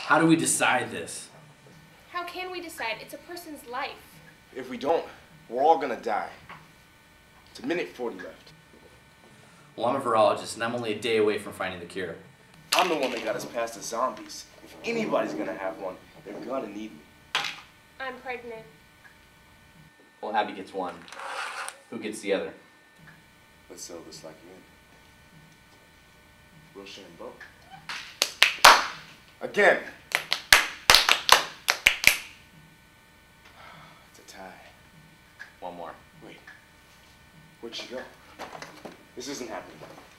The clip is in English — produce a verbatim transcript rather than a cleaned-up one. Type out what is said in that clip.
How do we decide this? How can we decide? It's a person's life. If we don't, we're all gonna die. It's a minute forty left. Well, I'm a virologist, and I'm only a day away from finding the cure. I'm the one that got us past the zombies. If anybody's gonna have one, they're gonna need me. I'm pregnant. Well, Abby gets one. Who gets the other? Let's settle this like men. We'll share them both. Again. It's a tie. One more. Wait. Where'd she go? This isn't happening.